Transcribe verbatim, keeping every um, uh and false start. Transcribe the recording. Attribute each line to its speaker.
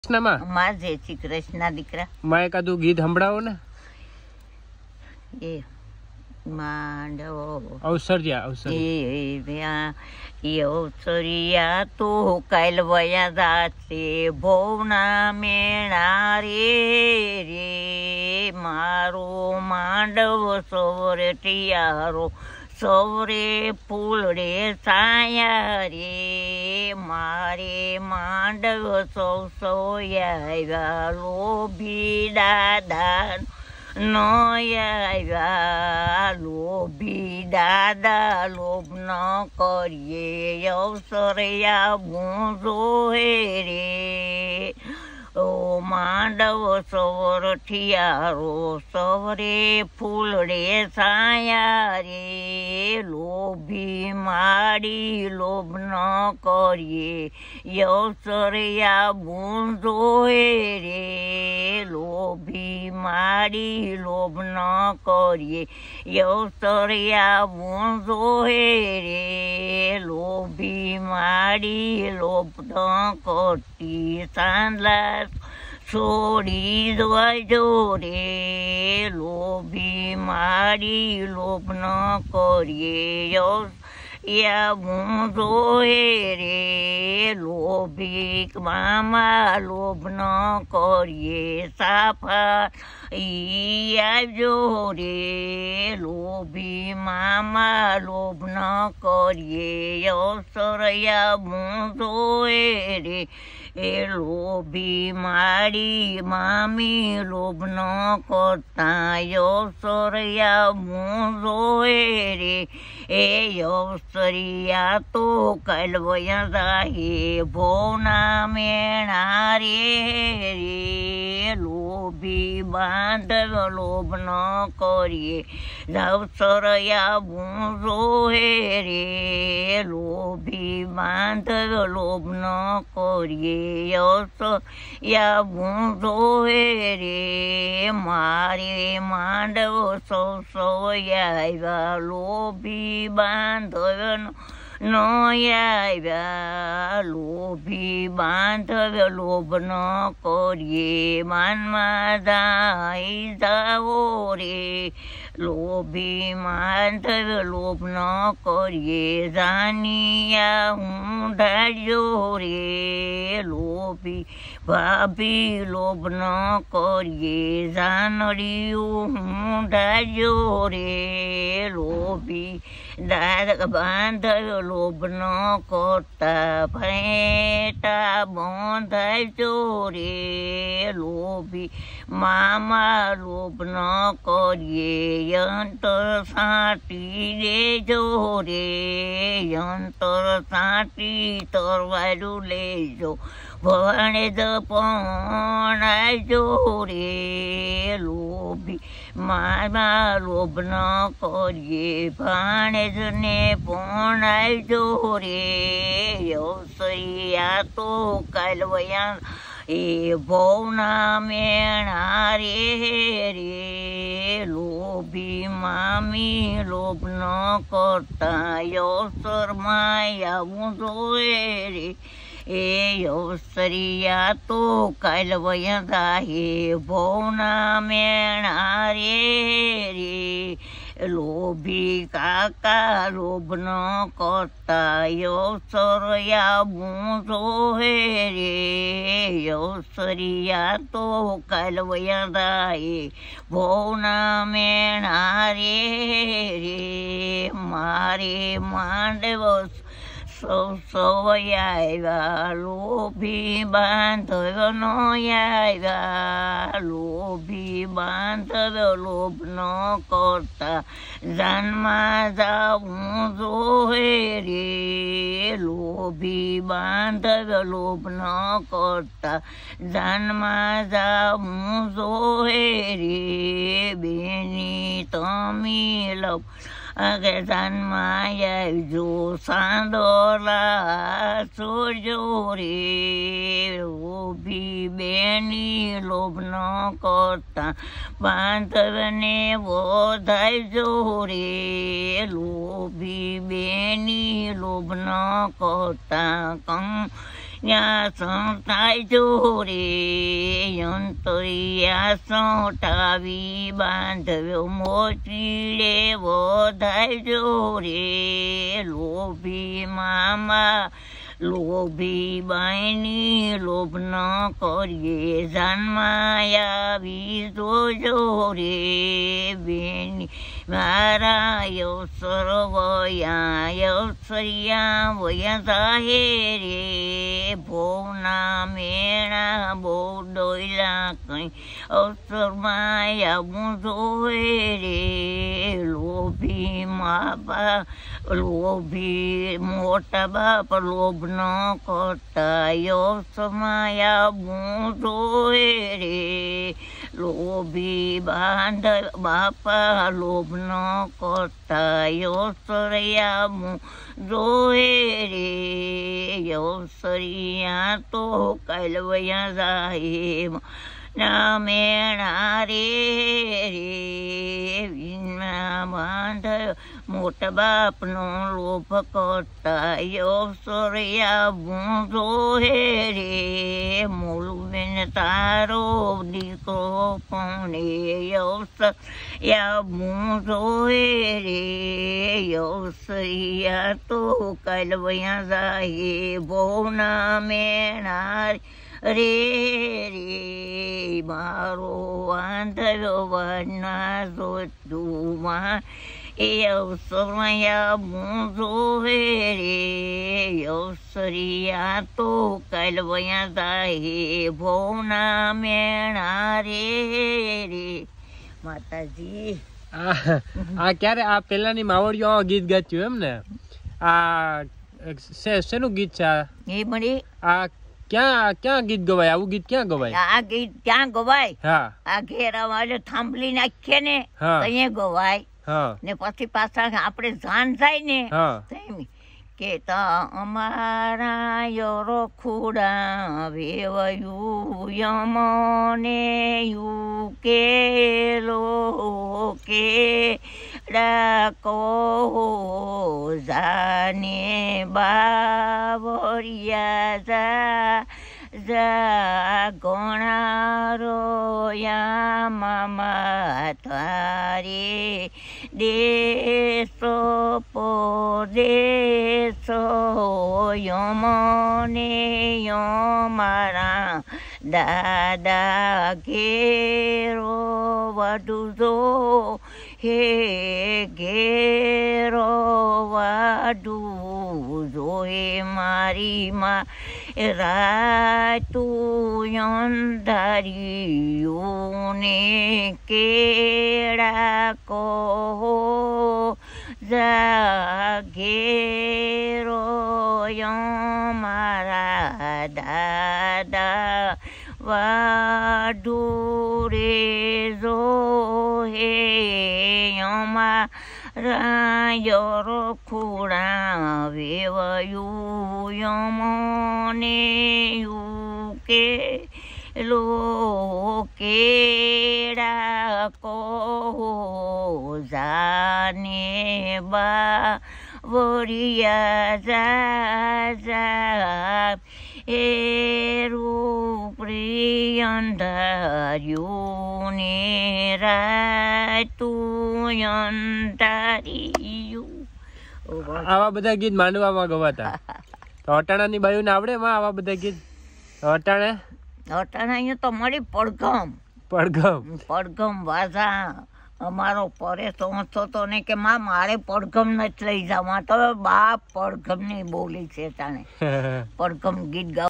Speaker 1: માં જય શ્રી કૃષ્ણ દીકરા
Speaker 2: માં એકાદું ગીત સંભળાવો ને.
Speaker 1: એ માંડવો
Speaker 2: અવસરિયા અવસરિયા
Speaker 1: એ અવસરિયા તો કાલ વયા જાશે ભોવના મેળા રે રે મારો માંડવ સવરે ટિયારો સૌરે ફૂલડે સાયા રે મારે માંડવ સૌ સોયા લોભી દાદા નયા લોભી દાદા લોભ ન કરીએ અવસરિયા ભૂંજો હે રે ઓ માંડવ સવર ઠિયારો સવરે ફૂલડે સાયા રે લોભી માડી લોભ ન કરીએ અવસરિયા ભૂંજો હે રે લોભી માડી લોભ ન કરીએ અવસરિયા ભૂંજો હે રે લોભી માડી લોભ ન કરતી સાંદલા છોડી દો રે લોભી માડી લોભ ન કરીએ યા ભૂંજો હે રે લોભી મામા લોભ ન કરીએ સાફા ઈ આવજો રે લોભી મામા લોભ ન કરીએ અવસરિયા ભૂંજો હે રે એ લોભી માડી મામી લોભ ન કરતા અવસરિયા ભૂંજો હે રે એ અવસરિયા તો કાલ વયા જાહે ભોના મેળા રે રે લોભી બાંધવ લોભ ન કરીએ અવસરિયા ભૂંજો હે રે લોભી બાંધવ લોભ ન કરીએ અવસરિયા ભૂંજો હે રે મારે માંડવ સૌ સોયા લોભી બાંધવ ન આવ્યા લોભી બાંધવ લોભ ન કરીએ માનમાં જાય જાઓ રે લોભી બાંધવ લોભ ન કરીએ જાનિયા હું ઢાળ્યો રે લોભી ભાભી લોભ ન કરીએ જાનડિયું હું ઢાળ્યો રે લોભી દાદા બાંધવ લોભ ન કરતા ભેટા બંધાજો રે લોભી મામા લોભ ન કરીએ યંત્ર સાટી દેજો રે યંત્ર સાટી તરવારું લેજો ભણે જ પણ આવજો રે લોભી મામા લોભ ન કરીએ ભાણેજ ને પણ આવજો રે અવસરિયા તો કાલ વયા એ ભોના મેળા રે રે લોભી મામી લોભ ન કરતા અવસર માયા ભૂંજો હે રે એ અવસરિયા તો કાલ વયા જાહે ભોના મેળા રે રે લોભી કાકા લોભ ન કરતા અવસરિયા ભૂંજો હે રે અવસરિયા તો કાલ વયા જાહે ભોના મેળા રે રે મારે માંડવ સૌ સોયા લોભી બાંધવ ન આવ્યા લોભી બાંધવ લોભ ન કરતા જાનમાં જાવું જો હે રે લોભી બાંધવ લોભ ન કરતા જાનમાં જાવું જો હે રે બેની તમી લવ અગે જાનમાં આવજો સાંદોલા છોડજો રે લોભી બેની લોભ ન કરતા બાંધવને વધારજો રે લોભી બેની લોભ ન કરતા કં ત્યાં સંતાય જોરે અંતરિયા સોટાવી બાંધવ્યો મોચીડે વધાય જોરે લોભી મામા લોભી બાઈની લોભ ન કરીએ જાનમાં આવી જોજો રે બેની મારા અવસર વયા અવસરિયા વયા જાહે રે ભોના મેણા બહુ ડોયલા કઈ અવસરમાં આવું જોવે રે લોભી મા બા લોભી મોટા બાપ લોભ ન કરતા અવસરમાં આવું જોવે રે લોભી બાંધ બાપા લોભ ન કરતા અવસરિયા જોવે રે અવસરિયા તો કાલવયા જાય ના મેણા રે રે વિના બાંધ મોટા બાપનો લોભ કરતા અવસરિયા બૂંધો હે રે મૂળબેન તારો દીકરો પણ અવસર યા બૂંધો હે રે અવસરિયા તો કાલવયા જાય ભોના મેણા રે રે મારો વાંધવ્યો વાના જોતુમાં એ અવસરમાં મૂંઝો હે રે અવસરિયા તો કાલવયા જાય ભોના મેણા રે રે માતાજી.
Speaker 2: આ ક્યારે આ પેલાની માવડીઓ ગીત ગાચ્યું એમ ને? આ શેનું ગીત છે આ?
Speaker 1: એ મળી
Speaker 2: આ ક્યાં ક્યાં ગીત ગવાય? આવું ગીત ક્યાં ગવાય?
Speaker 1: આ ગીત ક્યાં ગવાય?
Speaker 2: હા
Speaker 1: આ ઘેરા થાંભલી નાખીએ ને
Speaker 2: હા
Speaker 1: અહીંયા ગવાય.
Speaker 2: હા
Speaker 1: ને પછી પાછા આપણે જાન થાય ને
Speaker 2: હા
Speaker 1: કે તા અમારા યરો ખુડા વેવયું યમને યુ કે લો કે ડાકો જાને બાવરિયા જા જા ગણારો યા મામા તારે દેશો પોદેશો યમને યમારા દાદા ઘેરો વડુજો હે ઘેરો વાડુ જોએ મારી માં રાતું અંધારિયુને કેળા કહો જાગેરો મારા દાદા વાડુ રે જો હે રાયરો ખુડા વેવયું યમને યુકે લો કેડા કહો જાને બા વરિયા જા જા એ રૂપરી અંધાર્યું ને રાતું અંધાર્યું.
Speaker 2: આવા બધા ગીત માંડવામાં ગવાતા. તો અટાણાની બાયુને આવડે માં આવા બધા ગીત? અટાણે
Speaker 1: અટાણા અહીંયા તો મળી પડઘમ
Speaker 2: પડઘમ
Speaker 1: પડઘમ વાજા અમારો પરેશ ઓછો તો ને કે માં મારે પડઘમ નથી લઈ જવા તો બાપ પડઘમ ની બોલી છે તાણે પડઘમ ગીત ગાવ